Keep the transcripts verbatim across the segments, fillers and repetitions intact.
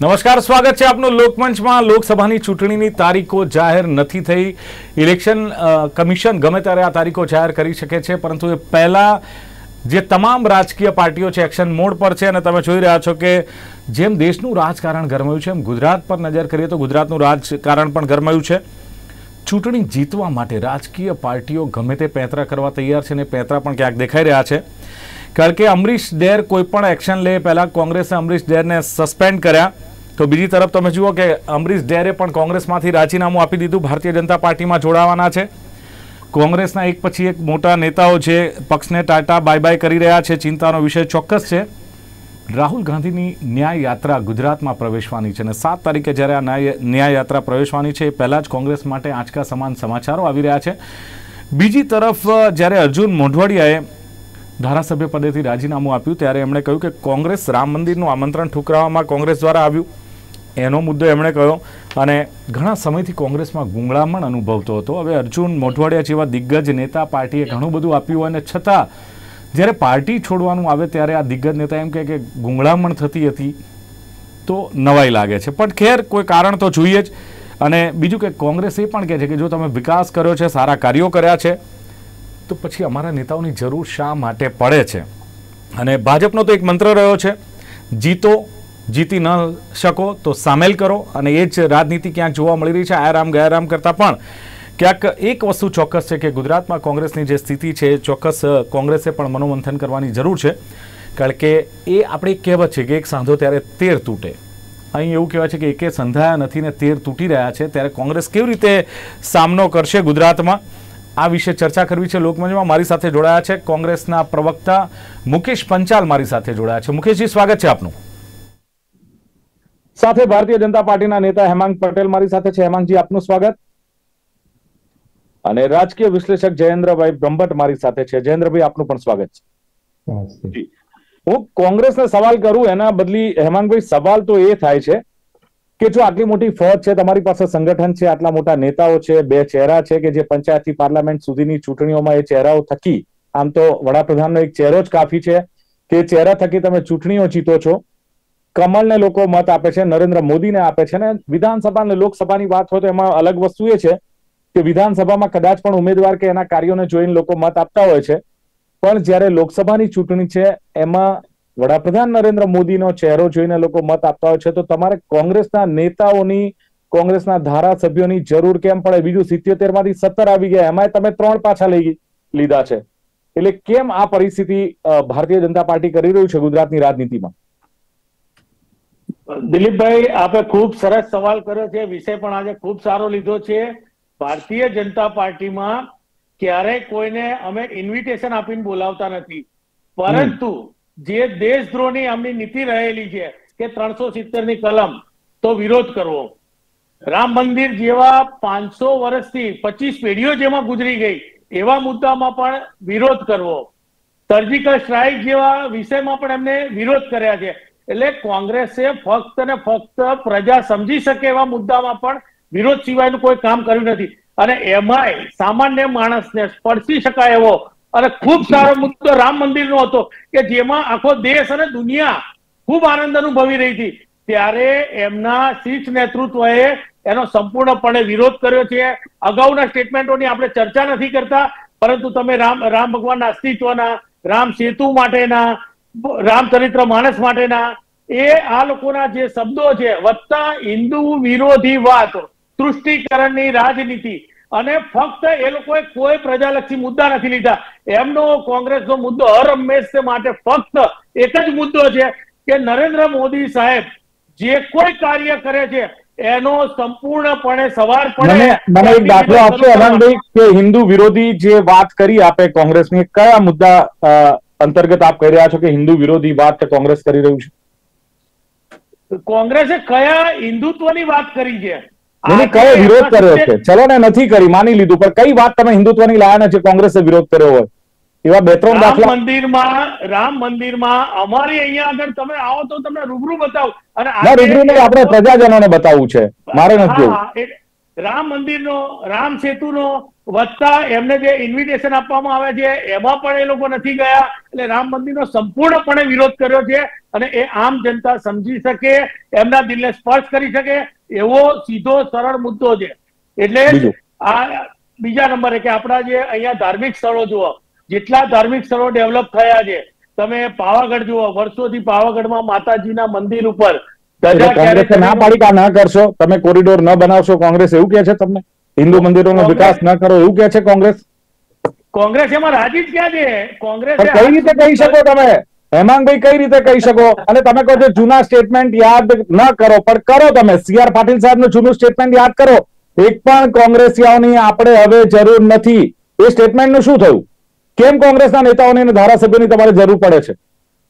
નમસ્કાર, સ્વાગત છે આપનું લોકમંચમાં। લોકસભાની ચૂંટણીની તારીખો જાહેર નથી થઈ। ઇલેક્શન કમિશન ગમે ત્યારે આ તારીખો જાહેર કરી શકે છે, પરંતુ એ પહેલા જે તમામ રાજકીય પાર્ટીઓ છે એક્શન મોડ પર છે અને તમે જોઈ રહ્યા છો કે જેમ દેશનું રાજકારણ ગરમાયું છે એમ ગુજરાત પર નજર કરીએ તો ગુજરાતનું રાજકારણ પણ ગરમાયું છે। ચૂંટણી જીતવા માટે રાજકીય પાર્ટીઓ ગમે તે પેંતરા કરવા તૈયાર છે અને પેંતરા પણ ક્યાંક દેખાઈ રહ્યા છે, કારણ કે અમરીશ ડેર કોઈ પણ એક્શન લે પહેલા કોંગ્રેસે અમરીશ ડેરને સસ્પેન્ડ કર્યા, તો બીજી તરફ તમે જુઓ કે અમરીશ ડેરે પણ કોંગ્રેસમાંથી રાજીનામું આપી દીધું, ભારતીય જનતા પાર્ટીમાં જોડાવાના છે। કોંગ્રેસના એક પછી એક મોટા નેતાઓ છે પક્ષને ટાટા બાય બાય કરી રહ્યા છે। ચિંતાનો વિષય ચોક્કસ છે। રાહુલ ગાંધીની ન્યાય યાત્રા ગુજરાતમાં પ્રવેશવાની છે અને સાત તારીખે જ્યારે આ ન્યાય યાત્રા પ્રવેશવાની છે એ પહેલાં જ કોંગ્રેસ માટે આંચકા સમાન સમાચારો આવી રહ્યા છે। બીજી તરફ જ્યારે અર્જુન મોઢવાડિયાએ ધારાસભ્ય પદેથી રાજીનામું આપ્યું ત્યારે એમણે કહ્યું કે કોંગ્રેસ રામ મંદિરનું આમંત્રણ ઠુકરાવવામાં કોંગ્રેસ દ્વારા આવ્યું, એનો મુદ્દો એમણે કહ્યો અને ઘણા સમયથી કોંગ્રેસમાં ગુંગળામણ અનુભવતો હતો। હવે અર્જુન મોઢવાડિયા જેવા દિગ્ગજ નેતા, પાર્ટીએ ઘણું બધું આપ્યું અને છતાં જ્યારે પાર્ટી છોડવાનું આવે ત્યારે આ દિગ્ગજ નેતા એમ કહે કે ગુંગળામણ થતી હતી તો નવાઈ લાગે છે, પણ ખેર કોઈ કારણ તો જોઈએ જ। અને બીજું કે કોંગ્રેસ એ પણ કહે છે કે જો તમે વિકાસ કર્યો છે, સારા કાર્યો કર્યા છે, તો પછી અમારા નેતાઓની જરૂર શા માટે પડે છે। અને ભાજપનો તો એક મંત્ર રહ્યો છે, જીતો, જીતી ન શકો તો સામેલ કરો, અને એ જ રાજનીતિ ક્યાંક જોવા મળી રહી છે। આયારામ ગયારામ કરતાં પણ ક્યાંક એક વસ્તુ ચોક્કસ છે કે ગુજરાતમાં કોંગ્રેસની જે સ્થિતિ છે ચોક્કસ કોંગ્રેસે પણ મનોમંથન કરવાની જરૂર છે, કારણ કે એ આપણી કહેવત છે કે એક સાંધો ત્યારે તેર તૂટે। અહીં એવું કહેવાય છે કે એકે સંધાયા નથી ને તેર તૂટી રહ્યા છે, ત્યારે કોંગ્રેસ કેવી રીતે સામનો કરશે ગુજરાતમાં, આ વિશે ચર્ચા કરવી છે લોકમંચમાં। મારી સાથે જોડાયા છે કોંગ્રેસના પ્રવક્તા મુકેશ પંચાલ, મારી સાથે જોડાયા છે। મુકેશજી, સ્વાગત છે આપનું। સાથે ભારતીય જનતા પાર્ટીના નેતા હેમાંગ પટેલ મારી સાથે છે। હેમાંગજી, આપનું સ્વાગત। અને રાજકીય વિશ્લેષક જયેન્દ્રભાઈ બ્રહ્મભટ્ટ મારી સાથે છે। જયેન્દ્રભાઈ, આપનું પણ સ્વાગત છે। હું કોંગ્રેસને સવાલ કરું એના બદલી હેમાંગભાઈ, સવાલ તો એ થાય છે કે જો આટલી મોટી ફોજ છે, તમારી પાસે સંગઠન છે, આટલા મોટા નેતાઓ છે, બે ચહેરા છે કે જે પંચાયતથી પાર્લામેન્ટ સુધીની ચૂંટણીઓમાં એ ચહેરાઓ થકી, આમ તો વડાપ્રધાનનો એક ચહેરો જ કાફી છે કે ચહેરા થકી તમે ચૂંટણીઓ જીતો છો, કમળને લોકો મત આપે છે, નરેન્દ્ર મોદીને આપે છે, ને વિધાનસભા અને લોકસભાની વાત હોય તો એમાં અલગ વસ્તુ એ છે કે વિધાનસભામાં કદાચ પણ ઉમેદવાર કે એના કાર્યોને જોઈને લોકો મત આપતા હોય છે, પણ જ્યારે લોકસભાની ચૂંટણી છે એમાં વડાપ્રધાન નરેન્દ્ર મોદીનો ચહેરો જોઈને લોકો મત આપતા હોય છે, તો તમારે કોંગ્રેસના નેતાઓની, કોંગ્રેસના ધારાસભ્યોની જરૂર કેમ પડે? બીજું સિત્યોતેર માંથી સત્તર આવી ગયા, એમાં તમે ત્રણ પાછા લઈ લીધા છે, એટલે કેમ આ પરિસ્થિતિ ભારતીય જનતા પાર્ટી કરી રહ્યું છે ગુજરાતની રાજનીતિમાં? દિલીપભાઈ, આપે ખૂબ સરસ સવાલ કર્યો છે, વિષય પણ આજે ખૂબ સારો લીધો છે। ભારતીય જનતા પાર્ટીમાં ક્યારેય કોઈને અમે ઇન્વિટેશન આપીને બોલાવતા નથી, પરંતુ જે દેશદ્રોહની આમની નીતિ રહેલી છે કે ત્રણસો સિત્તેર ની કલમ તો વિરોધ કરવો, રામ મંદિર જેવા પાંચસો વર્ષથી પચીસ પેઢીઓ જેમાં ગુજરી ગઈ એવા મુદ્દામાં પણ વિરોધ કરવો, સર્જિકલ સ્ટ્રાઇક જેવા વિષયમાં પણ એમને વિરોધ કર્યા છે। એટલે કોંગ્રેસે ફક્ત ને ફક્ત પ્રજા સમજી શકે એવા મુદ્દામાં પણ વિરોધ સિવાયનું કોઈ કામ કર્યું નથી, અને એમાંય સામાન્ય માણસને સ્પર્શી શકાય એવો અને ખૂબ સારો મુદ્દો રામ મંદિરનો હતો કે જેમાં આખો દેશ અને દુનિયા ખૂબ આનંદ અનુભવી રહી હતી, ત્યારે એમના શીર્ષ નેતૃત્વએ એનો સંપૂર્ણપણે વિરોધ કર્યો છે। અગાઉના સ્ટેટમેન્ટોની આપણે ચર્ચા નથી કરતા, પરંતુ તમે રામ રામ ભગવાનના અસ્તિત્વના, રામ સેતુ માટેના, રામચરિત્ર માનસ માટેના એ આ લોકોના જે શબ્દો છે, વત્તા હિન્દુ વિરોધી વાત, તૃષ્ટિકરણની રાજનીતિ, અને ફક્ત એ લોકોએ કોઈ પ્રજાલક્ષી મુદ્દા નથી લીધા। એમનો કોંગ્રેસનો મુદ્દો હર હંમેશ માટે ફક્ત એક જ મુદ્દો છે કે નરેન્દ્ર મોદી સાહેબ જે કોઈ કાર્ય કરે છે એનો સંપૂર્ણપણે સવાર પડે। મને એક દાખલો આપશો હેમાંગભાઈ કે હિન્દુ વિરોધી જે વાત કરી આપે કોંગ્રેસની, કયા મુદ્દા અંતર્ગત આપ કહી રહ્યા છો કે હિન્દુ વિરોધી વાત કોંગ્રેસ કરી રહ્યું છે? કોંગ્રેસે કયા હિન્દુત્વની વાત કરી છે? કયો વિરોધ કર્યો છે? ચલો ને, નથી કરી, માની લીધું, પણ કઈ વાત તમે હિન્દુત્વની લાયા છે કોંગ્રેસે વિરોધ કર્યો હોય એવા બે ત્રણ દાખલા? રામ મંદિરમાં, રામ મંદિરમાં અમારી અહીંયા આગળ તમે આવો તો તમને રૂબરૂ બતાવું, અને રૂબરૂ નહીં, આપણે પ્રજાજનોને બતાવવું છે, મારે નથી જોવું। રામ મંદિરનો, રામ સેતુનો વત્તા એમને જે ઇન્વિટેશન આપવામાં આવે છે એમાં પણ એ લોકો નથી ગયા, એટલે રામ મંદિરનો સંપૂર્ણપણે વિરોધ કર્યો છે અને એ આમ જનતા સમજી શકે, એમના દિલને સ્પર્શ કરી શકે એવો સીધો સરળ મુદ્દો છે. એટલે આ બીજા નંબરે કે આપણા જે અહીંયા ધાર્મિક સ્થળો જુઓ, જેટલા ધાર્મિક સ્થળો ડેવલપ થયા છે, તમે પાવાગઢ જુઓ, વર્ષોથી પાવાગઢમાં માતાજીના મંદિર ઉપર કોંગ્રેસે ના પાડી કે ના કરશો, તમે કોરિડોર ન બનાવશો, કોંગ્રેસ એવું કે છે તમને? હિન્દુ મંદિરોનો વિકાસ ન કરો એવું કે છે કોંગ્રેસ? કોંગ્રેસ એમાં રાજી જ ક્યાં છે? કોંગ્રેસ કઈ રીતે કહી શકો તમે હેમાંગભાઈ, કઈ રીતે કહી શકો? અને તમે કહો છો જૂના સ્ટેટમેન્ટ યાદ ન કરો, પણ કરો તમે. સી આર પાટીલ સાહેબનું જૂનું સ્ટેટમેન્ટ યાદ કરો. એક પણ કોંગ્રેસીઓની આપણે હવે જરૂર નથી. એ સ્ટેટમેન્ટનું શું થયું? કેમ કોંગ્રેસના નેતાઓની અને ધારાસભ્યોની તમારે જરૂર પડે છે?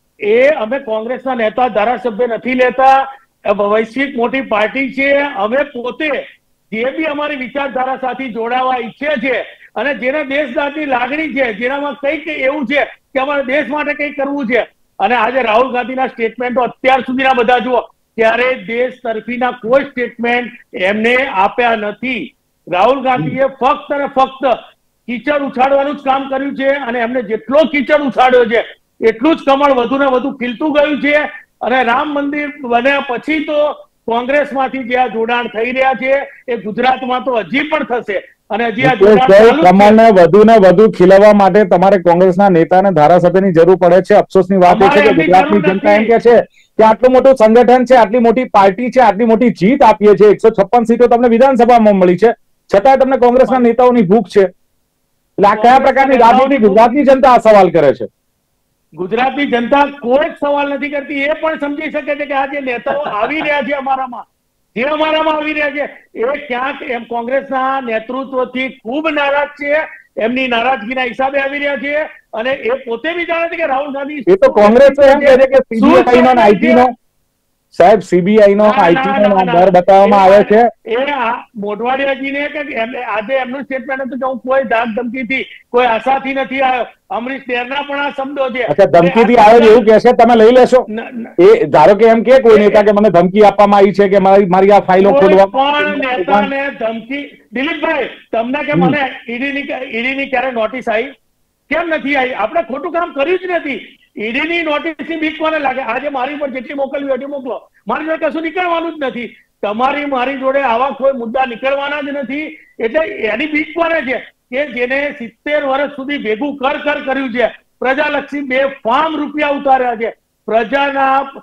એ અમે કોંગ્રેસના નેતા ધારાસભ્ય નથી લેતા, વૈશ્વિક મોટી પાર્ટી છે. અમે પોતે જે બી અમારી વિચારધારા સાથે જોડાવા ઈચ્છે છે અને જેને દેશની લાગણી છે, જેનામાં કંઈક એવું છે કે અમારે દેશ માટે કંઈક કરવું છે, અને આજે રાહુલ ગાંધીના સ્ટેટમેન્ટો અત્યાર સુધીના બધા જુઓ, ત્યારે દેશ તરફીના કોઈ સ્ટેટમેન્ટ એમને આપ્યા નથી. રાહુલ ગાંધીએ ફક્ત અને ફક્ત કીચડ ઉછાળવાનું જ કામ કર્યું છે, અને એમને જેટલો કીચડ ઉછાળ્યો છે એટલું જ કમળ વધુ ને વધુ ખીલતું ગયું છે. અને રામ મંદિર બન્યા પછી તો કોંગ્રેસમાંથી જે આ જોડાણ થઈ રહ્યા છે એ ગુજરાતમાં તો હજી પણ થશે, અને હજી આ જોડાણ કમળને વધુ ને વધુ ખીલવવા માટે તમારે કોંગ્રેસના નેતા અને ધારાસભ્યની જરૂર પડે છે. અફસોસની વાત એ છે કે ગુજરાતની જનતા એમ કે છે કે આટલું મોટું સંગઠન છે, આટલી મોટી પાર્ટી છે, આટલી મોટી જીત આપીએ છે, એકસો છપ્પન સીટો તમને વિધાનસભામાં મળી છે, છતાં તમને કોંગ્રેસના નેતાઓની ભૂખ છે. એટલે આ કયા પ્રકારની રાજનીતિ ગુજરાતની જનતા આ સવાલ કરે છે? ગુજરાતની જનતા કોઈ જ સવાલ નથી કરતી. એ પણ સમજી શકે છે કે આ જે નેતાઓ આવી રહ્યા છે અમારામાં, જે અમારામાં આવી રહ્યા છે, એ ક્યાંક એમ કોંગ્રેસના નેતૃત્વથી ખૂબ નારાજ છે. એમની નારાજગીના હિસાબે આવી રહ્યા છે, અને એ પોતે બી જાણે છે કે રાહુલ ગાંધી એ તો કોંગ્રેસ એમ કહે છે કે સીબીઆઈ નો આઈટી નો સાહેબ સીબીઆઈ નો આઈટી નો ડર બતાવવામાં આવે છે. એ મોઢવાડિયાજીને કે આજે એમનું સ્ટેટમેન્ટ હતું કે હું કોઈ ધાક ધમકીથી, કોઈ આશાથી નથી આવ્યો. અમરીશ ડેરના પણ આ શબ્દો છે. અચ્છા, ધમકીથી આવ્યો એવું કે છે, તમે લઈ લેશો? એ ધારો કે એમ કે કોઈ નેતા કે મને ધમકી આપવામાં આવી છે કે મારી મારી આ ફાઇલો ખોલવા, પણ નેતાને ધમકી, દિલીપભાઈ તમને કે મને ઈડીની ઈડીની ક્યારે નોટિસ આવી? કેમ નથી આવી? આપણે ખોટું કામ કર્યું જ નથી. ઈડીની નોટિસની બીક કોને લાગે? આજે મારી પર જેટલી મોકલવી એટલી મોકલો, મારી જોડે કશું નીકળવાનું જ નથી. તમારી મારી જોડે આવા કોઈ મુદ્દા નીકળવાના જ નથી. એટલે એની બીક કોને છે કે જેને સિત્તેર વર્ષ સુધી ભેગું કર કર કર્યું છે, પ્રજાલક્ષી બે ફાર્મ રૂપિયા ઉતાર્યા છે, પ્રજાના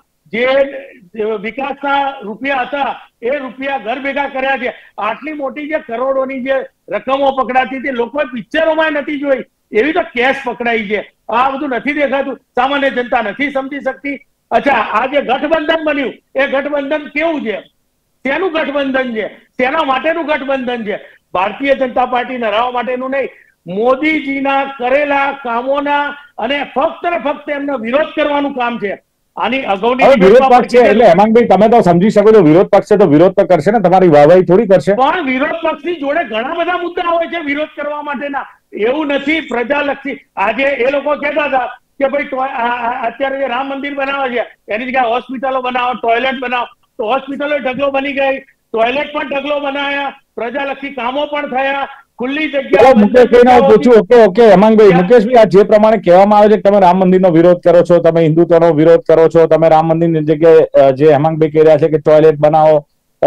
જે વિકાસના રૂપિયા હતા એ રૂપિયા ઘર ભેગા કર્યા છે. આટલી મોટી જે કરોડોની જે રકમો પકડાતી હતી, લોકોએ પિક્ચરોમાં નથી જોઈ એવી તો કેશ પકડાઈ છે. આ બધું નથી દેખાતું, સામાન્ય જનતા નથી સમજી શકતી. અચ્છા, આ જે ગઠબંધન બન્યું એ ગઠબંધન કેવું છે? શેનું ગઠબંધન છે? શેના માટેનું ગઠબંધન છે? ભારતીય જનતા પાર્ટી નરાવવા માટેનું નહીં, મોદીજીના કરેલા કામોના અને ફક્ત ને ફક્ત એમનો વિરોધ કરવાનું કામ છે. આની અગાઉની વિરોધ પક્ષ છે એટલે હેમાંગભાઈ તમે તો સમજી શકો છો, વિરોધ પક્ષ છે તો વિરોધ તો કરશે ને, તમારી વાહવાહી થોડી કરશે. પણ વિરોધ પક્ષની જોડે ઘણા બધા મુદ્દા હોય છે વિરોધ કરવા માટેના, એવું નથી પ્રજાલક્ષી. આજે એ લોકો કહેતા હતા કે ભાઈ અત્યારે જે રામ મંદિર બનાવે છે એની જગ્યાએ હોસ્પિટલો બનાવો, ટોયલેટ બનાવો, તો હોસ્પિટલો ઢગલો બની ગઈ, ટોયલેટ પણ ઢગલો બનાવ્યા, પ્રજાલક્ષી કામો પણ થયા, ખુલ્લી જગ્યા. મુકેશભાઈ પૂછ્યું, ઓકે ઓકે હેમાંગભાઈ, મુકેશભાઈ આ જે પ્રમાણે કહેવામાં આવે છે કે તમે રામ મંદિરનો વિરોધ કરો છો, તમે હિન્દુત્વનો વિરોધ કરો છો, તમે રામ મંદિરની જગ્યાએ જે હેમાંગભાઈ કહી રહ્યા છે કે ટોયલેટ બનાવો,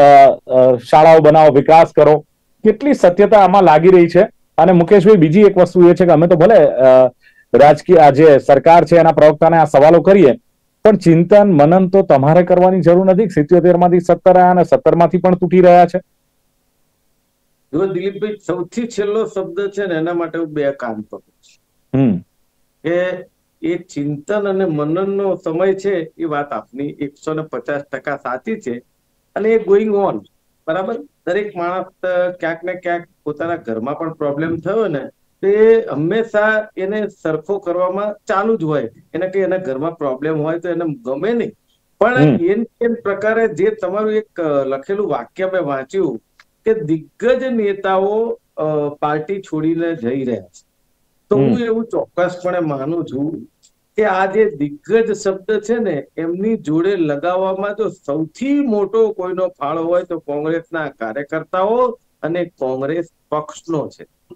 શાળાઓ બનાવો, વિકાસ કરો, કેટલી સત્યતા આમાં લાગી રહી છે? અને મુકેશભાઈ બીજી એક વસ્તુ એ છે કે અમે તો ભલે રાજકીય આ જે સરકાર છે એના પ્રવક્તાને આ સવાલો કરીએ, પણ ચિંતન મનન તો તમારે કરવાની જરૂર નથી. સિત્યોતેર માંથી સત્તર આવ્યા અને સત્તર માંથી પણ તૂટી રહ્યા છે. જો દિલીપભાઈ, સૌથી છેલ્લો શબ્દ છે ને એના માટે હું બે કામ કરું છું કે એ ચિંતન અને મનનનો સમય છે, એ વાત આપની એકસો ને પચાસ ટકા સાચી છે, અને એ ગોઈંગ ઓન. બરાબર, દરેક માણસ ક્યાંક ને ક્યાંક પોતાના ઘરમાં પણ પ્રોબ્લેમ થયો ને તે હંમેશા એને સરખો કરવામાં ચાલુ જ હોય. એને કઈ એના ઘરમાં પ્રોબ્લેમ હોય તો એને ગમે નહીં, પણ એન પ્રકારે જે તમારું એક લખેલું વાક્ય મેં વાંચ્યું કે દિગ્ગજ નેતાઓ પાર્ટી છોડીને જઈ રહ્યા છે, તો હું એવું ચોક્કસપણે માનું છું કે આ જે દિગ્ગજ શબ્દ છે ને એમની જોડે લગાવવામાં જો સૌથી મોટો કોઈનો ફાળો હોય તો કોંગ્રેસના કાર્યકર્તાઓ અને કોંગ્રેસ પક્ષનો છે.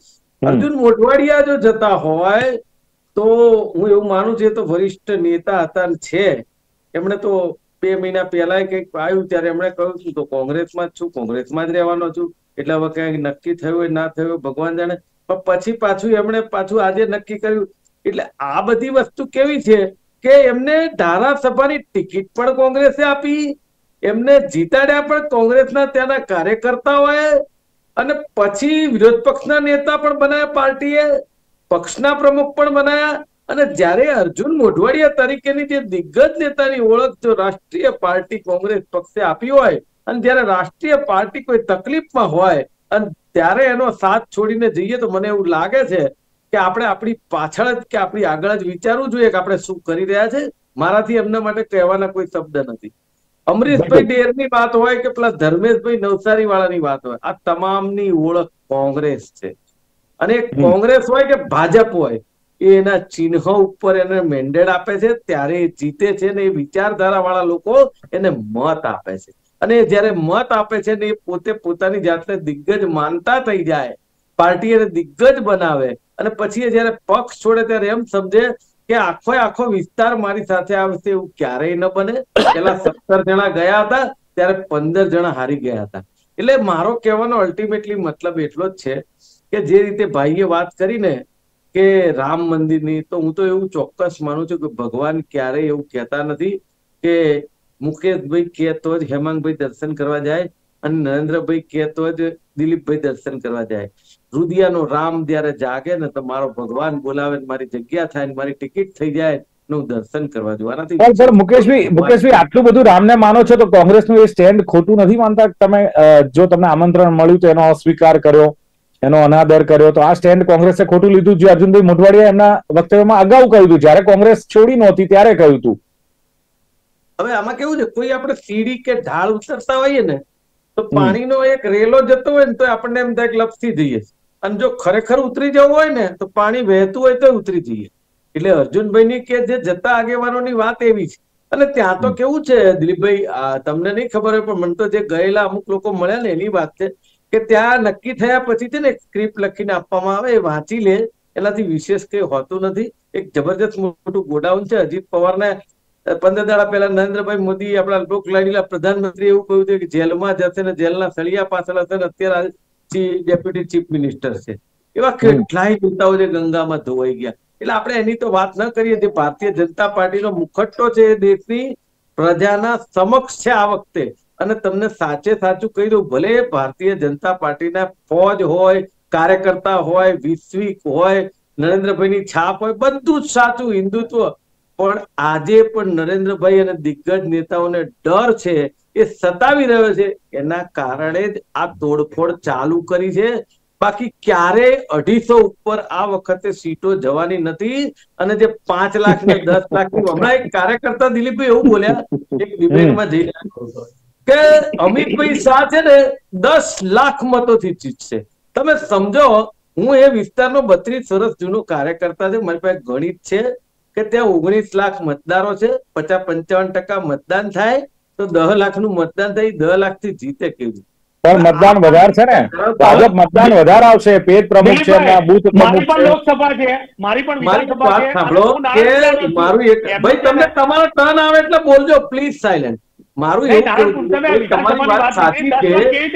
અર્જુન મોઢવાડિયા જો જતા હોય તો હું એવું માનું છું તો વરિષ્ઠ નેતા હતા છે, એમણે તો બે મહિના પહેલા કઈક આવ્યું ત્યારે એમણે કહ્યું છું તો કોંગ્રેસમાં જ છું, કોંગ્રેસમાં જ રહેવાનો છું, એટલે હવે કઈ નક્કી થયું હોય ના થયું ભગવાન જાણે. પણ પછી પાછું એમણે પાછું આજે નક્કી કર્યું. એટલે આ બધી વસ્તુ કેવી છે કે એમને ધારાસભાની ટિકિટ પણ કોંગ્રેસે આપી, એમને જીતાડ્યા પણ કોંગ્રેસના ત્યાંના કાર્યકર્તાઓએ, અને પછી વિરોધ પક્ષના નેતા પણ બનાવ્યા પાર્ટીએ, પક્ષના પ્રમુખ પણ બનાવ્યા. અને જયારે અર્જુન મોઢવાડિયા તરીકેની જે દિગ્ગજ નેતાની ઓળખ જો રાષ્ટ્રીય પાર્ટી કોંગ્રેસ પક્ષે આપી હોય, અને જયારે રાષ્ટ્રીય પાર્ટી કોઈ તકલીફમાં હોય અને ત્યારે એનો સાથ છોડીને જઈએ તો મને એવું લાગે છે કે આપણે આપણી પાછળ જ કે આપણી આગળ જ વિચારવું જોઈએ કે આપણે શું કરી રહ્યા છે. મારાથી એમના માટે કહેવાના કોઈ શબ્દ નથી. અમરીશભાઈ ડેરની વાત હોય કે પ્લસ ધર્મેશભાઈ નવસારી વાળાની વાત હોય, આ તમામની ઓળખ કોંગ્રેસ છે. અને કોંગ્રેસ હોય કે ભાજપ હોય, એના ચિહ્ન ઉપર એને મેન્ડેટ આપે છે, ત્યારે એ જીતે છે ને એ વિચારધારા વાળા લોકો એને મત આપે છે. અને જયારે મત આપે છે ને એ પોતે પોતાની જાતને દિગ્ગજ માનતા થઈ જાય, પાર્ટી એને દિગ્ગજ બનાવે, અને પછી જયારે પક્ષ છોડે ત્યારે એમ સમજે કે આખો આખો વિસ્તાર મારી સાથે આવશે, એવું ક્યારેય ન બને. પેલા સત્તર જણા ગયા હતા ત્યારે પંદર જણા હારી ગયા હતા. એટલે મારો કહેવાનો અલ્ટિમેટલી મતલબ એટલો જ છે કે જે રીતે ભાઈએ વાત કરીને કે રામ મંદિરની, તો હું તો એવું ચોક્કસ માનું છું કે ભગવાન ક્યારેય એવું કહેતા નથી કે મુકેશભાઈ કહેતો જ હેમાંગભાઈ દર્શન કરવા જાય અને નરેન્દ્રભાઈ કહેતો જ દિલીપભાઈ દર્શન કરવા જાય. રુદિયાનો રામ જયારે જાગે ને તો મારો ભગવાન બોલાવે, મારી જગ્યા થાય, મારી ટિકિટ થઈ જાય, હું દર્શન કરવા જવાનાથી. સર મુકેશભાઈ મુકેશભાઈ આટલું બધું રામને માનો છો તો કોંગ્રેસનું એ સ્ટેન્ડ ખોટું નથી માનતા? તમે જો તમને આમંત્રણ મળ્યું તો એનો અસ્વીકાર કર્યો, એનો અનાદર કર્યો, તો આ સ્ટેન્ડ કોંગ્રેસે ખોટું લીધું જે અર્જુનભાઈ મોઢવાડિયા એમના વક્તવ્યમાં અગાઉ કહ્યું હતું, જયારે કોંગ્રેસ છોડી નહોતી ત્યારે કહ્યું હતું. હવે આમાં કેવું છે, કોઈ આપણે સીડી કે ઢાળ ઉતરતા હોઈએ ને તો પાણીનો એક રેલો જતો હોય ને તો આપણને એમ થાય કે લપસી જઈએ, અને જો ખરેખર ઉતરી જવું હોય ને તો પાણી વહેતું હોય તો ઉતરી જઈએ. એટલે અર્જુનભાઈની કે જે જતા આગેવાનોની વાત એવી છે. અને ત્યાં તો કેવું છે દિલીપભાઈ, તમને નહીં ખબર હોય પણ મને તો જે ગયેલા અમુક લોકો મળ્યા ને એની વાત છે કે ત્યાં નક્કી થયા પછી છે ને એક સ્ક્રિપ્ટ લખીને આપવામાં આવે, એ વાંચી લે, એનાથી વિશેષ કઈ હોતું નથી. એક જબરજસ્ત મોટું ગોડાઉન છે. અજીત પવારને પંદર દાડા પહેલા નરેન્દ્રભાઈ મોદી આપણા લોકલાડીલા પ્રધાનમંત્રી એવું કહ્યું હતું કે જેલમાં જશે ને જેલના સળિયા પાછળ હશે ને અત્યારે ડેપ્યુટી ચીફ મિનિસ્ટર છે. એવા કેટલાય નેતાઓ જે ગંગામાં ધોવાઈ ગયા. એટલે આપણે એની તો વાત ન કરીએ. જે ભારતીય જનતા પાર્ટીનો મુખટ્ટો છે એ દેશની પ્રજાના સમક્ષ છે આ વખતે. અને તમને સાચે સાચું કહી દઉં, ભલે ભારતીય જનતા પાર્ટીના ફોજ હોય, કાર્યકર્તા હોય, વિશ્વિક હોય, નરેન્દ્રભાઈની છાપ હોય, બધું જ સાચું હિન્દુત્વ, પણ આજે પણ નરેન્દ્રભાઈ અને દિગ્ગજ નેતાઓને ડર છે, એ સતાવી રહ્યો છે. એના કારણે જ આ તોડફોડ ચાલુ કરી છે. બાકી ક્યારેય અઢીસો ઉપર આ વખતે સીટો જવાની નથી. અને જે પાંચ લાખ ને દસ લાખ ની, હમણાં એક કાર્યકર્તા દિલીપભાઈ એવું બોલ્યા એક ડિબેટમાં જઈ કે અમિતભાઈ શાહ છે ને દસ લાખ મતોથી જીતશે. તમે સમજો, હું એ વિસ્તારનો બત્રીસ વર્ષ જૂનો કાર્યકર્તા છે, મારી પાસે ગણિત છે કે ત્યાં ઓગણીસ લાખ મતદારો છે, પચાસ પંચાવન ટકા મતદાન થાય તો દસ લાખ નું મતદાન થાય, દસ લાખ થી જીતે કેવું? પણ મતદાન વધારે છે ને, ભાજપ મતદાન વધારે આવશે. પેજ પ્રમુખ છે, બૂથ પ્રમુખ છે, લોકસભા છે, મારી પણ મારી વાત સાંભળો કે મારું એક ભાઈ, તમને તમારો ટર્ન આવે એટલે બોલજો પ્લીઝ. સાયલેન્ટ. મારું એવું તમારી વાત સાચી છે.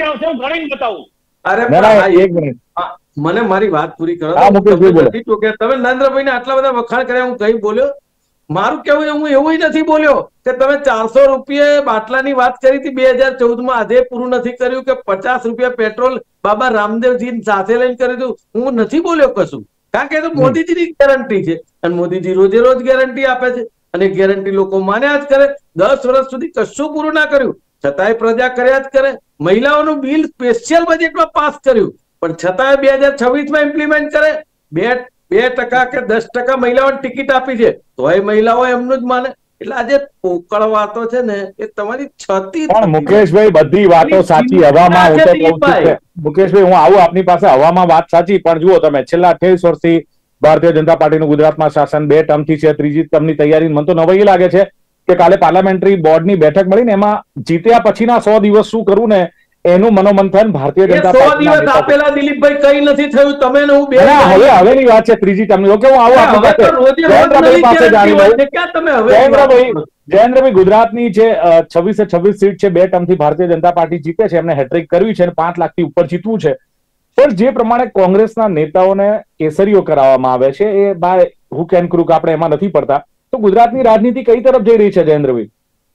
અરે એક મિનિટ, મને મારી વાત પૂરી કરો. તમે નરેન્દ્રભાઈ ને આટલા બધા વખાણ કર્યા, હું કઈ બોલ્યો? મારું કેવું, હું એવું નથી બોલ્યો કે તમે ચારસો રૂપિયા બાટલાની વાત કરી હતી બે હજાર ચૌદ માં, આજે પૂરું નથી કર્યું, કે પચાસ રૂપિયા પેટ્રોલ બાબા રામદેવજી સાથે લઈને કર્યું હતું. હું નથી બોલ્યો કશું, કારણ કે એ તો મોદીજીની ગેરંટી છે, અને મોદીજી રોજે રોજ ગેરંટી આપે છે, અને ગેરંટી લોકો માન્યા જ કરે. દસ વર્ષ સુધી કશું પૂરું ના કર્યું, છતાંય પ્રજા કર્યા જ કરે. મહિલાઓનું બિલ સ્પેશિયલ બજેટમાં પાસ કર્યું, પણ છતાંય બે હજાર છવ્વીસ માં ઇમ્પ્લિમેન્ટ કરે. બે બે ટકા કે દસ ટકા મહિલાઓને ટિકિટ આપી છે, તોય મહિલાઓ એમનું જ માને. એટલે આજે પોકળ વાતો છે ને એ તમારી છતી. પણ મુકેશભાઈ બધી વાતો સાચી હવામાં, હું તો કહું છું મુકેશભાઈ, હું આવું આપની પાસે, હવામાં વાત સાચી, પણ જુઓ તમે છેલ્લા અઠ્યાવીસ વર્ષથી ભારતીય જનતા પાર્ટીનું ગુજરાતમાં શાસન બે ટર્મથી છે, ત્રીજી ટર્મની તૈયારી. મને તો નવાઈ લાગે છે કે કાલે પાર્લામેન્ટરી બોર્ડની બેઠક મળી ને એમાં જીત્યા પછીના સો દિવસ શું કરવું ને એનું મનોમંથન ભારતીય જનતા પાર્ટી સો દિવસ આપેલા દિલીપભાઈ કઈ નથી થયું. તમે ને હું બે હવે હવેની વાત છે ત્રીજી ટર્મની. ઓકે, હું આવું આપણી પાસે જયેન્દ્રભાઈ પાસે જાણી લઉં. જયેન્દ્રભાઈ જયેન્દ્રભાઈ ગુજરાતની જે છવ્વીસે છવ્વીસ સીટ છે, બે ટર્મથી ભારતીય જનતા પાર્ટી જીતે છે, એમને હેટ્રિક કરવી છે અને પાંચ લાખથી ઉપર જીતવું છે. પણ જે પ્રમાણે કોંગ્રેસના નેતાઓને કેસરીઓ કરાવવામાં આવે છે એ બાય હુક એન્ડ ક્રુક આપણે એમાં નથી પડતા, તો ગુજરાતની રાજનીતિ કઈ તરફ જઈ રહી છે જયેન્દ્રભાઈ?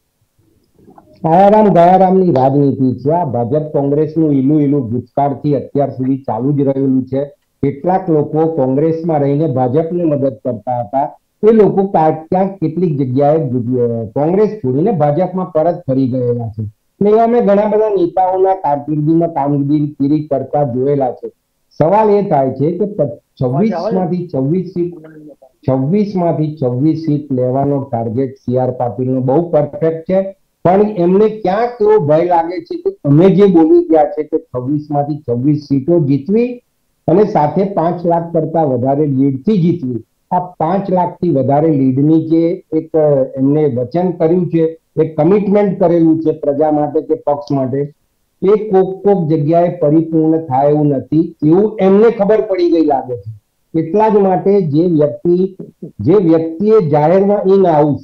આયારામ ગયારામની રાજનીતિ છે આ. ભાજપ કોંગ્રેસનું ઈલું ઈલું ભૂતકાળથી અત્યાર સુધી ચાલુ જ રહેલું છે. કેટલાક લોકો કોંગ્રેસમાં રહીને ભાજપને મદદ કરતા હતા, એ લોકો ક્યાંક કેટલીક જગ્યાએ કોંગ્રેસ છોડીને ભાજપમાં પરત ફરી ગયેલા છે. ને અમે ઘણા બધા નેતાઓના કારકિર્દીમાં કામગીરી કરતા જોયેલા છે. સવાલ એ થાય છે કે છવ્વીસ માંથી છવ્વીસ સીટ છવ્વીસ માંથી છવ્વીસ સીટ લેવાનો ટાર્ગેટ સી આર પાટીલનો બહુ પરફેક્ટ છે, પણ એમને ક્યાંક એવો ભય લાગે છે કે અમે જે બોલી ગયા છે કે છવ્વીસ માંથી છવ્વીસ સીટો જીતવી અને સાથે પાંચ લાખ કરતા વધારે લીડથી જીતવી, આ પાંચ લાખથી વધારે લીડની જે એક એમને વચન કર્યું છે, એક કમિટમેન્ટ કરેલું છે પ્રજા માટે કે પક્ષ માટે, એ કોક કોક જગ્યાએ પરિપૂર્ણ થાય એવું નથી, એવું એમને ખબર પડી ગઈ લાગે છે. એટલા જ માટે જે વ્યક્તિ જે વ્યક્તિએ જાહેરમાં ઇન હાઉસ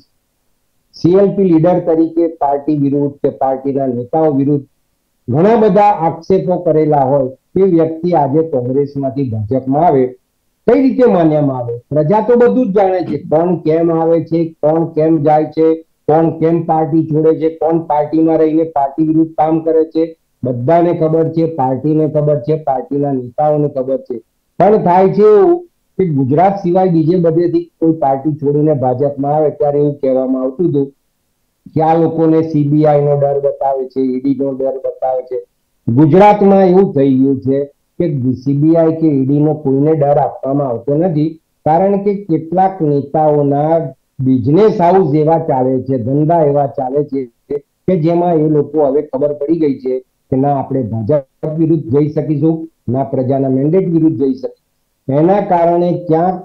સીએલપી લીડર તરીકે પાર્ટી વિરુદ્ધ કે પાર્ટીના નેતાઓ વિરુદ્ધ ઘણા બધા આક્ષેપો કરેલા હોય, તે વ્યક્તિ આજે કોંગ્રેસમાંથી ભાજપમાં આવે કઈ રીતે માન્યમાં આવે? પ્રજા તો બધું જ જાણે છે, કોણ કેમ આવે છે, કોણ કેમ જાય છે, કોણ કેમ પાર્ટી છોડે છે, કોણ પાર્ટીમાં રહીને પાર્ટી વિરુદ્ધ કામ કરે છે, બધાને ખબર છે, પાર્ટીને ખબર છે, પાર્ટીના નેતાઓને ખબર છે. પણ થાય છે એવું કે ગુજરાત સિવાય બીજે બધેથી કોઈ પાર્ટી છોડીને ભાજપમાં આવે ત્યારે એવું કહેવામાં આવતું હતું કે આ લોકોને સીબીઆઈ નો ડર બતાવે છે, ઈડી નો ડર બતાવે છે. ગુજરાતમાં એવું થઈ ગયું છે કે સીબીઆઈ કે ઈડી નો કોઈને ડર આપવામાં આવતો નથી, કારણ કે કેટલાક નેતાઓના બિઝનેસ હાઉસ એવા ચાલે છે, ધંધા એવા ચાલે છે કે જેમાં એ લોકો હવે ખબર પડી ગઈ છે કે ના આપણે ભાજપ વિરુદ્ધ જઈ શકીશું, ના પ્રજાના મેન્ડેટ વિરુદ્ધ જઈ શકીશું. એના કારણે ક્યાંક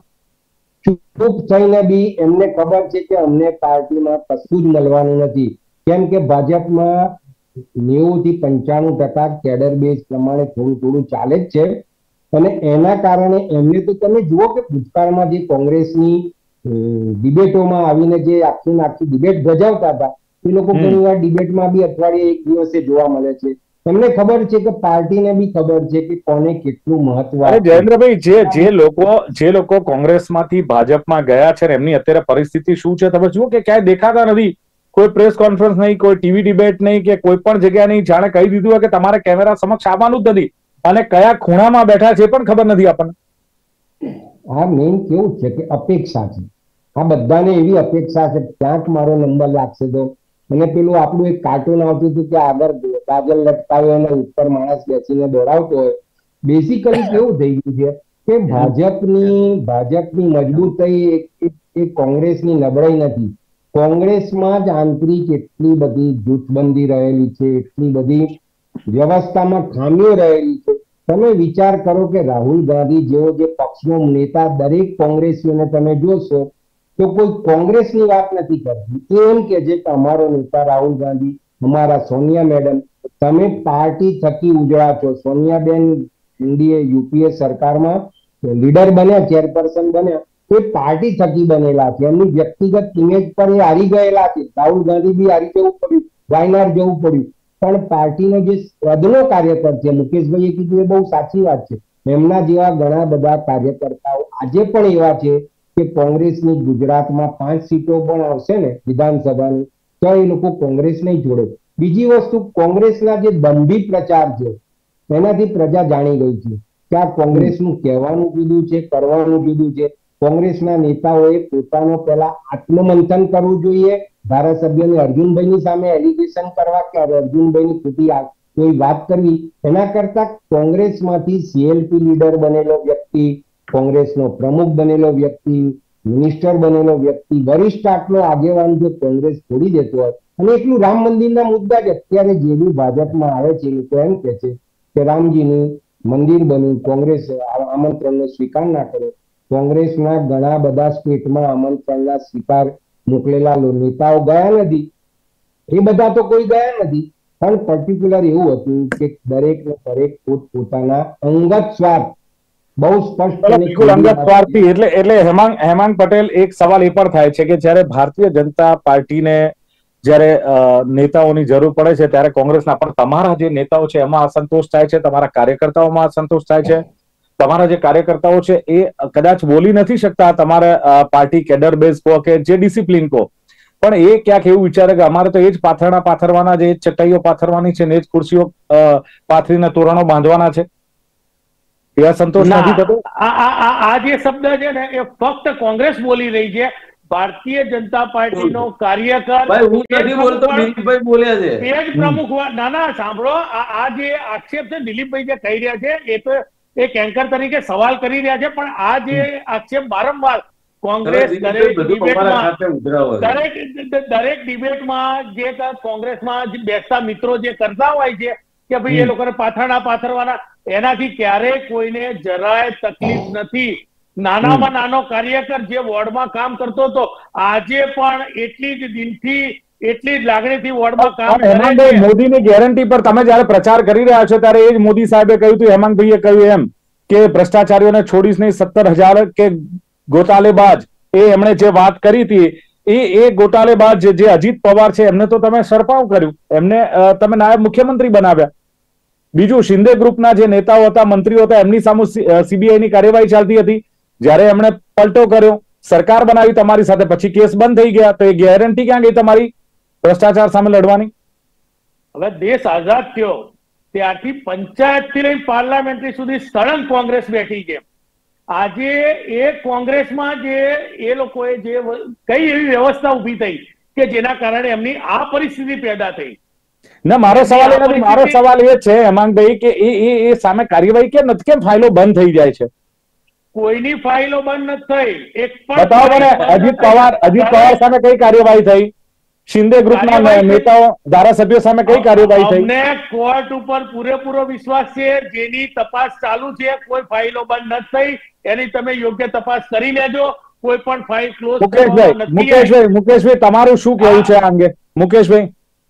ચૂપ થઈને બી એમને ખબર છે કે અમને પાર્ટીમાં કશું જ મળવાનું નથી, કેમ કે ભાજપમાં નેવું થી પંચાણું ટકા કેડર બેઝ પ્રમાણે થોડું થોડું ચાલે જ છે. અને એના કારણે એમને તો તમે જુઓ કે ભૂતકાળમાં જે કોંગ્રેસની ડિબેટોમાં આવીને જે આખી આખી ડિબેટ ગજાવતા હતા, એ લોકો ઘણી વાર ડિબેટમાં બી અઠવાડિયે એક દિવસે જોવા મળે છે. એમને ખબર છે કે પાર્ટીને બી ખબર છે કે કોને કેટલું મહત્વ. જયેન્દ્રભાઈ, જે જે લોકો જે લોકો કોંગ્રેસમાંથી ભાજપમાં ગયા છે એમની અત્યારે પરિસ્થિતિ શું છે તમે જુઓ કે ક્યાંય દેખાતા નથી, કોઈ પ્રેસ કોન્ફરન્સ નહીં, કોઈ ટીવી ડિબેટ નહીં, કે કોઈ પણ જગ્યા નહીં, જાણે કહી દીધું હોય કે તમારે કેમેરા સમક્ષ આવવાનું જ નથી, અને કયા ખૂણામાં બેઠા છે પણ ખબર નથી આપણને. આ મેઇન કેવું છે કે અપેક્ષા છે, આ બધાને એવી અપેક્ષા છે ક્યાંક મારો નંબર લાગશે તો. અને પેલું આપણું એક કાર્ટૂન આવતું હતું કે આગળ કાજલ લટકાવ્યો અને ઉપર માણસ બેસીને દોડાવતો હોય. બેસિકલી કેવું થઈ ગયું છે કે ભાજપની ભાજપની મજબૂતાઈ એ કોંગ્રેસની નબળાઈ નથી. કોંગ્રેસમાં જ આંતરિક એટલી બધી જૂથબંધી રહેલી છે, એટલી બધી વ્યવસ્થામાં ખામીઓ રહેલી છે. તમે વિચાર કરો કે રાહુલ ગાંધી જેવો જે પક્ષનો નેતા દરેક કોંગ્રેસીઓને તમે જોશો તો કોઈ કોંગ્રેસની વાત નથી કરતી. એ એમ કે છે કે અમારો નેતા રાહુલ ગાંધી, અમારા સોનિયા મેડમ, તમે પાર્ટી થકી ઉજળા છો. સોનિયાબેન એનડીએ યુપીએ સરકારમાં લીડર બન્યા, ચેરપર્સન બન્યા, એ પાર્ટી થકી બનેલા છે. એમની વ્યક્તિગત ઇમેજ પર એ હારી ગયેલા છે. રાહુલ ગાંધી બી હારી જવું પડ્યું, વાયનાડ જવું પડ્યું, પણ પાર્ટીનો જે પદનો કાર્યકર છે, મુકેશભાઈએ કીધું એ બહુ સાચી વાત છે, એમના જેવા ઘણા બધા કાર્યકર્તાઓ આજે પણ એવા છે કે કોંગ્રેસની ગુજરાતમાં પાંચ સીટો પણ આવશે ને વિધાનસભાની, તો એ લોકો કોંગ્રેસ નહીં જોડે. બીજી વસ્તુ, કોંગ્રેસના જે દંભી પ્રચાર છે એનાથી પ્રજા જાણી ગઈ છે કે આ કોંગ્રેસનું કહેવાનું જુદું છે, કરવાનું જુદું છે. કોંગ્રેસના નેતાઓએ પોતાનો પહેલા આત્મમંથન કરવું જોઈએ. ધારાસભ્યને અર્જુનભાઈની સામે એલિગેશન કરવા કે અર્જુનભાઈની ખોટી કોઈ વાત કરવી, એના કરતા કોંગ્રેસમાંથી સીએલપી લીડર બનેલો વ્યક્તિ, કોંગ્રેસનો પ્રમુખ બનેલો વ્યક્તિ, મિનિસ્ટર બનેલો વ્યક્તિ, વરિષ્ઠ આટલો આગેવાન જો કોંગ્રેસ છોડી દેતો હોય, અને એટલું રામ મંદિરના મુદ્દા જ અત્યારે જે બી ભાજપમાં આવે છે એ લોકો એમ કે છે કે રામજીનું મંદિર બન્યું, કોંગ્રેસ આમંત્રણનો સ્વીકાર ના કર્યો. કોંગ્રેસના ઘણા બધા સ્ટેટમાં આમંત્રણના સ્વીકાર મોકલેલા નેતાઓ ગયા નથી, એ બધા તો કોઈ ગયા નથી. પણ પર્ટિક્યુલર એવું હતું કે દરેક ને દરેક પોતપોતાના અંગત સ્વાર્થ બહુ સ્પષ્ટ બિલકુલ અંગત સ્વાર્થથી એટલે એટલે હેમાંગ હેમાંગ પટેલ એક સવાલ એ પણ થાય છે કે જ્યારે ભારતીય જનતા પાર્ટીને જ્યારે નેતાઓની જરૂર પડે છે ત્યારે કોંગ્રેસના પણ તમારા જે નેતાઓ છે એમાં અસંતોષ થાય છે, તમારા કાર્યકર્તાઓમાં અસંતોષ થાય છે, તમારા જે કાર્યકર્તાઓ છે એ કદાચ બોલી નથી શકતા તમારા પાર્ટી કેડર બેઝ કહો કે જે ડિસિપ્લિન કહો, પણ એ ક્યાંક એવું વિચારે કે અમારે તો એ જ પાથરણા પાથરવાના છે, એ જ ચટાઈઓ પાથરવાની છે ને એ જ ખુરશીઓ પાથરીને તોરણો બાંધવાના છે, એ અસંતોષ નથી થતો? આ જે શબ્દ છે ને એ ફક્ત કોંગ્રેસ બોલી રહી છે. ભારતીય જનતા પાર્ટીનો કાર્યકર બોલ્યા છે પેજ પ્રમુખ ના ના સાંભળો, આ જે આક્ષેપ છે દિલીપભાઈ જે કહી રહ્યા છે એ તો એક એન્કર તરીકે સવાલ કરી રહ્યા છે, પણ આ જે આક્ષેપ વારંવાર કોંગ્રેસ દરેક ડિબેટમાં દરેક દરેક ડિબેટમાં જે કોંગ્રેસમાં બેસતા મિત્રો જે કરતા હોય છે કે ભાઈ એ લોકોને પાથરણા પાથરવાના, એનાથી ક્યારેય કોઈને જરાય તકલીફ નથી. નાનામાં નાનો કાર્યકર જે વોર્ડમાં કામ કરતો હતો આજે પણ એટલી જ દિલથી એટલી જ લાગણીથી વોર્ડમાં કામ કરે છે. મોદીની ગેરંટી પર તમે જયારે પ્રચાર કરી રહ્યા છો ત્યારે એ જ મોદી સાહેબે કહ્યું હતું, હેમાંગભાઈએ કહ્યું એમ કે ભ્રષ્ટાચારીઓને છોડીશ નહીં, સત્તર હજાર કે ગોટાલેબાજ, એ એમણે જે વાત કરી હતી એ એ ગોટાલેબાજ જે અજીત પવાર છે એમને તો તમે સરપાવ કર્યું, એમને તમે નાયબ મુખ્યમંત્રી બનાવ્યા. બીજું શિંદે ગ્રુપના જે નેતાઓ હતા, મંત્રીઓ હતા, એમની સામે સીબીઆઈ ની કાર્યવાહી ચાલતી હતી, જયારે એમણે પલટો કર્યો, સરકાર બનાવી તમારી સાથે, પછી કેસ બંધ થઈ ગયા, તો એ ગેરંટી ક્યાં ગઈ તમારી ભ્રષ્ટાચાર સામે લડવાની? હવે દેશ આઝાદ થયો ત્યારથી પંચાયત થી લઈને પાર્લામેન્ટરી સુધી સળંગ કોંગ્રેસ બેઠી છે. આજે એ કોંગ્રેસમાં જે એ લોકોએ જે કઈ એવી વ્યવસ્થા ઉભી થઈ કે જેના કારણે એમની આ પરિસ્થિતિ પેદા થઈ? ના, મારો સવાલ એ નથી, મારો સવાલ એ છે હેમાંગભાઈ કે એ એ સામે કાર્યવાહી કેમ નથી, કેમ ફાઇલો બંધ થઈ જાય છે? કોઈની ફાઇલો બંધ નથી થઈ. એક બતાવો મને. અજીત પવાર અજીત પવાર સામે કઈ કાર્યવાહી થઈ? શિંદે ગ્રુપના નેતાઓ ધારાસભ્યો સામે કઈ કાર્યવાહી થઈ? અમને કોર્ટ ઉપર પૂરેપૂરો વિશ્વાસ છે, જેની તપાસ ચાલુ છે, કોઈ ફાઇલો બંધ નથી થઈ, એની તમે યોગ્ય તપાસ કરી લેજો. કોઈ પણ ફાઇલ ક્લોઝ મુકેશભાઈ મુકેશભાઈ મુકેશભાઈ તમારું શું કહેવું છે આ અંગે? મુકેશભાઈ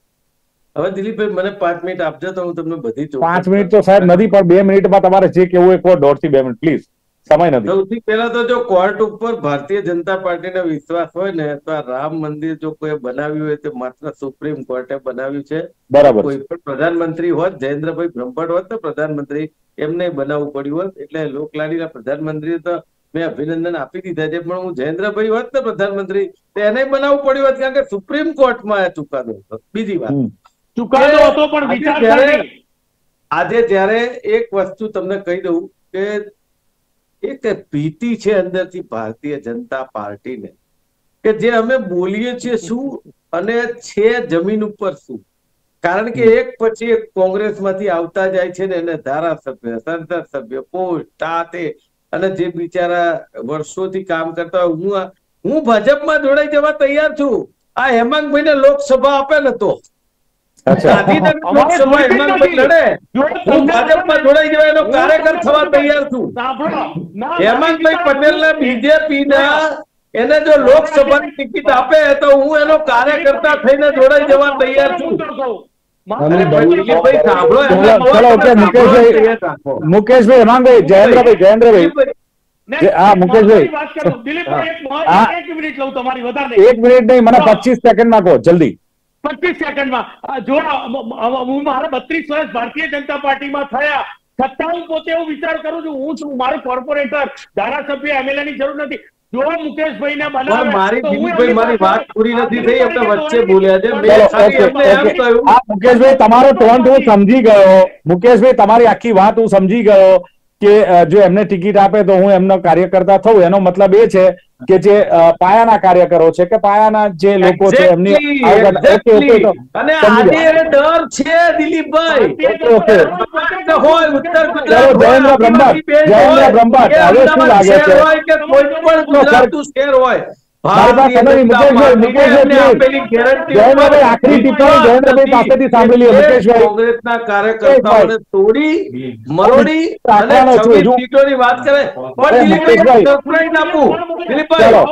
હવે દિલીપભાઈ મને પાંચ મિનિટ આપજો તો હું તમને બધી પાંચ મિનિટ તો સાહેબ નથી, પણ બે મિનિટમાં તમારે જે કેવું હોય કહો, દોઢ થી બે મિનિટ પ્લીઝ, સમય નથી. સૌથી પહેલા તો જો કોર્ટ ઉપર ભારતીય જનતા પાર્ટીનો વિશ્વાસ હોય ને તો આ રામ મંદિર જો કોઈ બનાવ્યું હોય તો માત્ર સુપ્રીમ કોર્ટે બનાવ્યું છે. બરાબર. કોઈ પણ પ્રધાનમંત્રી હોત, જયેન્દ્રભાઈ બ્રહ્મભટ્ટ હોત તો પ્રધાનમંત્રી એમને બનાવવું પડ્યું હોત, એટલે લોકલાડીના પ્રધાનમંત્રી તો મેં અભિનંદન આપી દીધા છે, પણ હું જયેન્દ્રભાઈ હોત ને પ્રધાનમંત્રી તો એને બનાવવું પડ્યું હોત, કારણ કે સુપ્રીમ કોર્ટમાં આ ચુકાદો હતો. બીજી વાત, ચુકાદો હતો પણ વિચાર આજે જયારે એક વસ્તુ તમને કહી દઉં કે એક ભીતિ છે અંદરથી ભારતીય જનતા પાર્ટીને કે જે અમે બોલીએ છીએ શું અને છે જમીન ઉપર શું, કારણ કે એક પછી એક કોંગ્રેસમાંથી આવતા જાય છે ને એને ધારાસભ્ય, સંસદ સભ્ય, પોસ્ટ, આ તે, અને જે બિચારા વર્ષોથી કામ કરતા હોય, હું હું ભાજપમાં જોડાઈ જવા તૈયાર છું. આ હેમાંગભાઈ ને લોકસભા આપે ને તો ગાંધીનગર લોકસભા હેમાંગભાઈ લડે, હું ભાજપમાં જોડાઈ જવા એનો કાર્યકર થવા તૈયાર છું. હેમાંગભાઈ પટેલ ના બીજેપી ના એને જો લોકસભાની ટિકિટ આપે તો હું એનો કાર્યકર્તા થઈને જોડાઈ જવા તૈયાર છું. મુકેશભાઈ, હેમાંગભાઈ, જયેન્દ્રભાઈ, જયેન્દ્રભાઈ, હા મુકેશભાઈ, એક મિનિટ નહીં, મને પચીસ સેકન્ડ માં કહો, જલ્દી પચીસ સેકન્ડમાં. જો હું મારા બત્રીસ વર્ષ ભારતીય જનતા પાર્ટીમાં થયા છતાં હું પોતે એવું વિચાર કરું છું, હું છું મારું કોર્પોરેટર, ધારાસભ્ય, એમએલએ ની જરૂર નથી. જો મુકેશભાઈ ને બનાવે, મારી દિલીપભાઈ મારી વાત પૂરી નથી થઈ, એમને વચ્ચે બોલ્યા છે. મેં ખાલી એમને એમ કહ્યું, મુકેશભાઈ તમારો ટોન્ટ હું સમજી ગયો, મુકેશભાઈ તમારી આખી વાત હું સમજી ગયો કે જો એમને ટિકિટ આપે તો હું એમનો કાર્યકર્તા થઉં, એનો મતલબ એ છે કે જે પાયાના કાર્યકરો છે કે પાયાના જે લોકો છે એમની અને આજે ડર છે દિલીપભાઈ. હોય ઉત્તર ગુજરાત, જયેન્દ્ર બ્રહ્મભટ્ટ, જયેન્દ્ર બ્રહ્મભટ્ટ, હવે શું લાગે છે કે કોઈ પણ ગુજરાતનું શહેર હોય, કોંગ્રેસના કાર્યકર્તાઓને તોડી મરોડી અને છવ્વીસ સીટોની વાત કરે.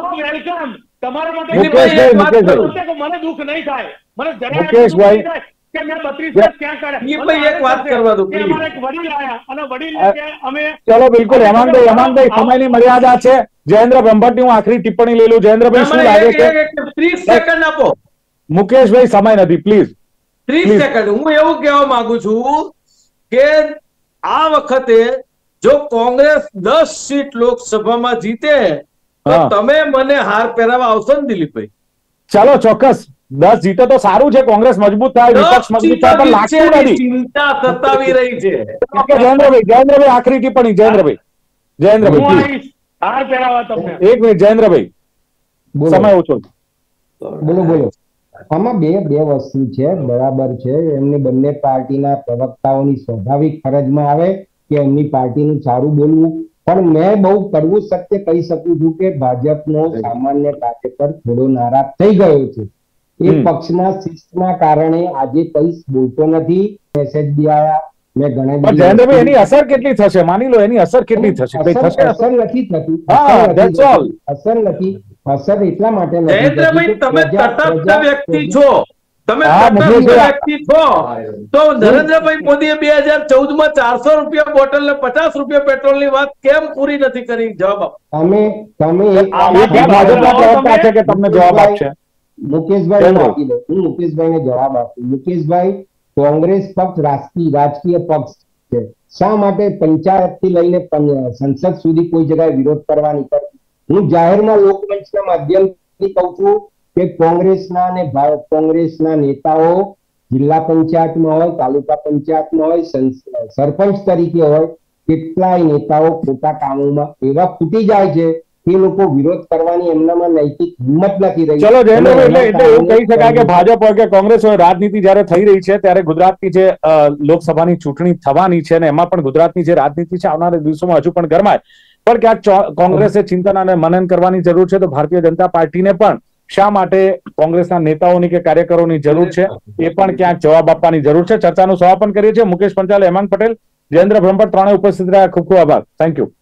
તમારા માટે મને દુઃખ નહીં થાય, મને મુકેશભાઈ કે મેં બત્રીસ વર્ષ ક્યાં કાઢ્યા? દિલીપભાઈ એક વાત કરવા દો કે અમારે એક વડીલ આયા અને વડીલ કે અમે ચલો બિલકુલ હેમાંગભાઈ હેમાંગભાઈ સમયની મર્યાદા છે. જયેન્દ્ર બ્રહ્મભટ્ટની હું આખરી ટિપ્પણી લઈ લઉં. જયેન્દ્રભાઈ શું લાગે છે? ત્રીસ સેકન્ડ આપો મુકેશભાઈ, સમય નથી પ્લીઝ. ત્રીસ સેકન્ડ. હું એવું કહેવા માંગુ છું કે આ વખતે જો કોંગ્રેસ દસ સીટ લોકસભામાં જીતે તો તમે મને હાર પહેરાવા આવશો ને દિલીપભાઈ? ચાલો ચોક્કસ. દસ જીતે તો સારું છે, કોંગ્રેસ મજબૂત થાય, વિપક્ષ મજબૂત થાય, પણ લાગતું નથી. ચિંતા સતાવી રહી છે. જયેન્દ્રભાઈ જયેન્દ્રભાઈ આખરી ટિપ્પણી. જયેન્દ્રભાઈ જયેન્દ્રભાઈ હાર પહેરાવા તમને. એક મિનિટ જયેન્દ્રભાઈ, સમય ઓછો. બોલો બોલો. આમાં બે બે વસ્તુ છે, બરાબર છે. એમની બંને પાર્ટીના પ્રવક્તાઓની સ્વાભાવિક ફરજમાં આવે કે એમની પાર્ટીનું સારું બોલવું, પણ મેં બહુ કડવું સત્ય કહી શકું છું કે ભાજપનો સામાન્ય કાર્યકર થોડો નારાજ થઈ ગયો છે. એ પક્ષના શિસ્તના કારણે આજે કઈ બોલતો નથી. મેસેજ બી આવ્યા. મેં ઘણા જયેન્દ્રભાઈ એની અસર કેટલી થશે? માની લો એની અસર કેટલી થશે? અસર નથી થતી. અસર નથી. અસર એટલા માટે જયેન્દ્રભાઈ તમે તટસ્થ વ્યક્તિ છો, તમે તટસ્થ વ્યક્તિ છો, તો નરેન્દ્રભાઈ મોદીએ બે હજાર ચૌદ માં ચારસો રૂપિયા બોટલ ને પચાસ રૂપિયા પેટ્રોલ ની વાત કેમ પૂરી નથી કરી? જવાબ આપો. તમે તમે તમને જવાબ આપશે મુકેશભાઈ. હું મુકેશભાઈ ને જવાબ આપું. મુકેશભાઈ, કોંગ્રેસ પક્ષ રાજકીય રાજકીય પક્ષ છે. શા માટે પંચાયત થી લઈને સંસદ સુધી કોઈ જગ્યાએ વિરોધ કરવા નીકળતી? હું જાહેરમાં લોકમંચના માધ્યમથી કહું છું કે કોંગ્રેસના અને કોંગ્રેસના નેતાઓ જિલ્લા પંચાયતમાં હોય, તાલુકા પંચાયતમાં હોય, સરપંચ તરીકે હોય, કેટલાય નેતાઓ ખોટા કામોમાં એવા ફૂટી જાય છે કે લોકો વિરોધ કરવાની એમનામાં નૈતિક હિંમત નથી રહી. ચલો જયેન્દ્રભાઈ, એટલે એવું કહી શકાય કે ભાજપ હોય કે કોંગ્રેસ હોય, રાજનીતિ જયારે થઈ રહી છે ત્યારે ગુજરાતની જે લોકસભાની ચૂંટણી થવાની છે ને એમાં પણ ગુજરાતની જે રાજનીતિ છે આવનારા દિવસોમાં હજુ પણ ગરમાય, પણ ક્યાંક કોંગ્રેસે ચિંતન અને મનન કરવાની જરૂર છે. તો ભારતીય જનતા પાર્ટીને પણ શા માટે કોંગ્રેસના નેતાઓની કે કાર્યકરોની જરૂર છે એ પણ ક્યાંક જવાબ આપવાની જરૂર છે. ચર્ચાનું સમાપન કરીએ છીએ. મુકેશ પંચાલ, હેમાંગ પટેલ, જયેન્દ્ર બ્રહ્મભટ્ટ ત્રણેય ઉપસ્થિત રહ્યા. ખૂબ ખૂબ આભાર. Thank you.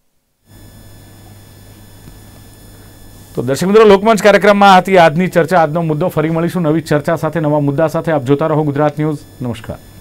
તો દર્શક મિત્રો, લોકમંચ કાર્યક્રમમાં હતી આજની ચર્ચા, આજનો મુદ્દો. ફરી મળીશું નવી ચર્ચા સાથે, નવા મુદ્દા સાથે. આપ જોતા રહો ગુજરાત ન્યૂઝ. નમસ્કાર.